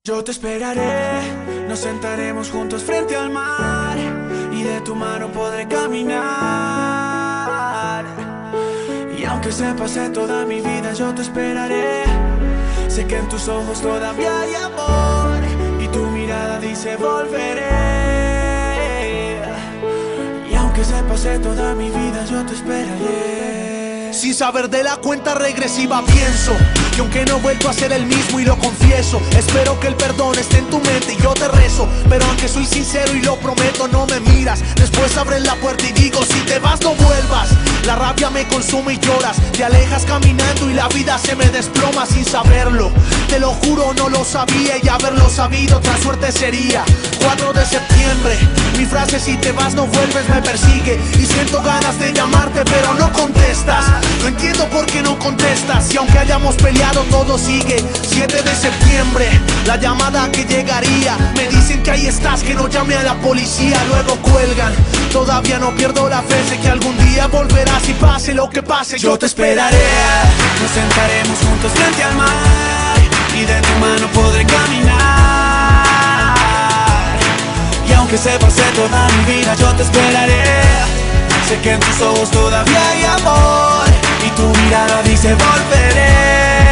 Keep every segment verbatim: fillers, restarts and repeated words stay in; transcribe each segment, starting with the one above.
Yo te esperaré, nos sentaremos juntos frente al mar y de tu mano podré caminar. Y aunque se pase toda mi vida, yo te esperaré. Sé que en tus ojos todavía hay amor y tu mirada dice volveré. Y aunque se pase toda mi vida, yo te esperaré. Sin saber de la cuenta regresiva pienso que aunque no he vuelto a ser el mismo y lo confieso, espero que el perdón esté en tu mente y yo te rezo. Pero aunque soy sincero y lo prometo, no me miras. Después abres la puerta y digo, si te vas no vuelvas. La rabia me consume y lloras, te alejas caminando y la vida se me desploma sin saberlo. Te lo juro, no lo sabía y haberlo sabido otra suerte sería. Cuatro de septiembre, mi frase si te vas no vuelves me persigue. Y siento ganas de llamarte pero no contestas. No entiendo por qué no contestas y aunque hayamos peleado todo sigue. Siete de septiembre, la llamada que llegaría. Me dicen que ahí estás, que no llame a la policía. Luego cuelgan, todavía no pierdo la fe. Sé que algún día volverás y pase lo que pase, yo te esperaré. Nos sentaremos juntos frente al mar y de tu mano podré caminar. Y aunque se pase toda mi vida, yo te esperaré. Sé que en tus ojos todavía hay amor y tu mirada dice volveré.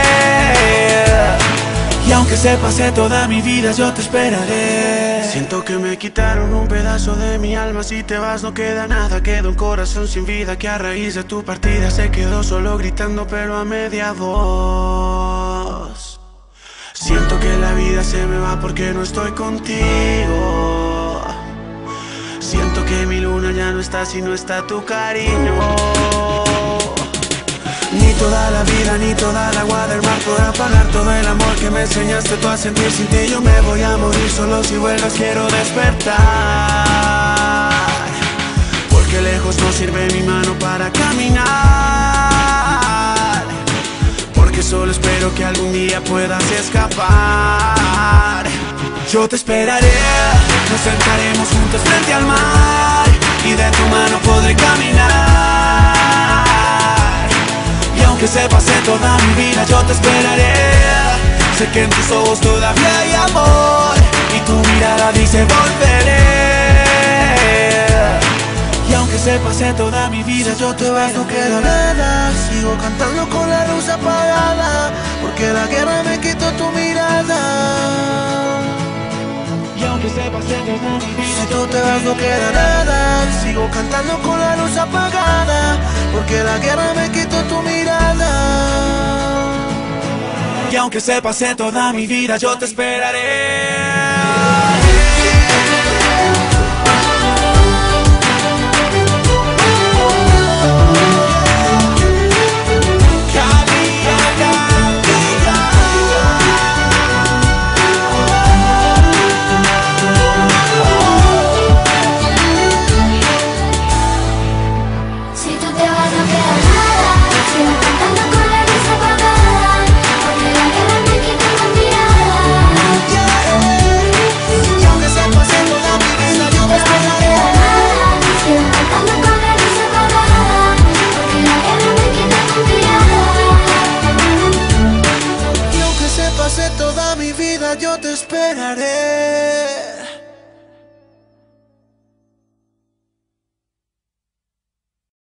Y aunque se pase toda mi vida, yo te esperaré. Siento que me quitaron un pedazo de mi alma. Si te vas no queda nada, queda un corazón sin vida que a raíz de tu partida se quedó solo gritando pero a media voz. Siento que la vida se me va porque no estoy contigo. Siento que mi luna ya no está si no está tu cariño. Ni toda la vida, ni toda el agua del mar podrá pagar todo el amor que me enseñaste tú a sentir. Sin ti yo me voy a morir, solo si vuelvas quiero despertar. Porque lejos no sirve mi mano para caminar. Porque solo espero que algún día puedas escapar. Yo te esperaré, nos sentaremos juntos frente al mar y de tu mano podré caminar. Y aunque se pase toda mi vida, yo te esperaré. Sé que en tus ojos todavía hay amor y tu mirada dice volveré. Y aunque se pase toda mi vida, yo te vas, no queda nada. Sigo cantando con la luz apagada, porque la guerra me quitó tu mirada. Y aunque se pase toda mi vida, si tú te vas no queda nada. Sigo cantando con la luz apagada, porque la guerra me quitó tu mirada. Y aunque se pase toda mi vida, yo te esperaré. Toda mi vida yo te esperaré.